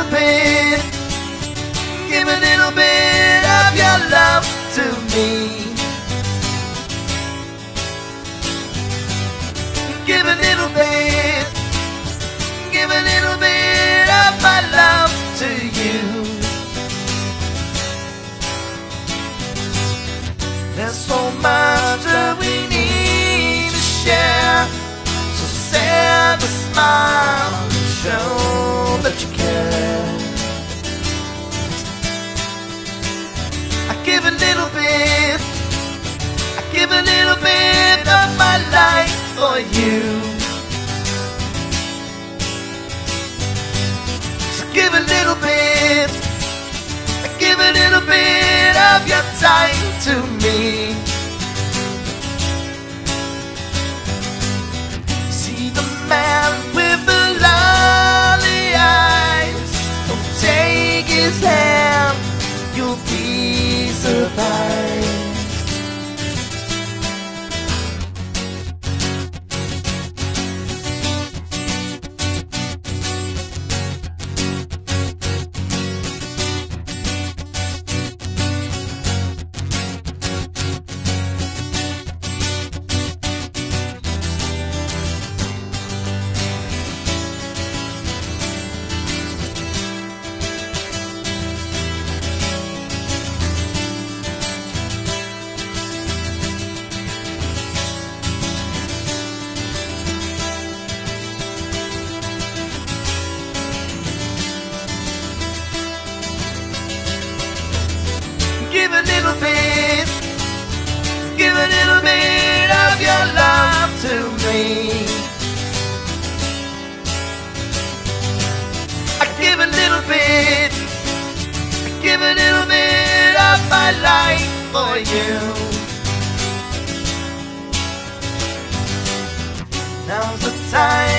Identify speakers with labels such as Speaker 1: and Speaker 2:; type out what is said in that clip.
Speaker 1: little bit, give a little bit of your love to me. Give a little bit, give a little bit of my love to you. There's so much that we need to share, so send a smile and show that you care. I give a little bit, I give a little bit of my life for you. So give a little bit, give a little bit of your time to me. See the man with the lovely eyes, don't take his hand, you'll be surprised. Give a little bit, give a little bit of your love to me. I give a little bit, I give a little bit of my life for you. Now's the time